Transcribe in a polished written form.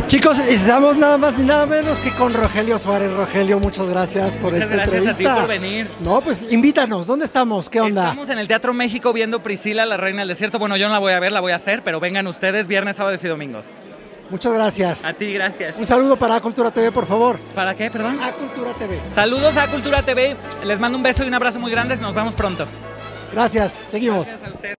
Chicos, estamos nada más ni nada menos que con Rogelio Suárez. Rogelio, muchas gracias por esta entrevista. Muchas gracias a ti por venir. No, pues invítanos, ¿dónde estamos? ¿Qué onda? Estamos en el Teatro México viendo Priscila, la Reina del Desierto. Bueno, yo no la voy a ver, la voy a hacer, pero vengan ustedes viernes, sábados y domingos. Muchas gracias. A ti, gracias. Un saludo para A Cultura TV, por favor. ¿Para qué, perdón? A Cultura TV. Saludos a Cultura TV. Les mando un beso y un abrazo muy grandes. Nos vemos pronto. Gracias, seguimos. Gracias a ustedes.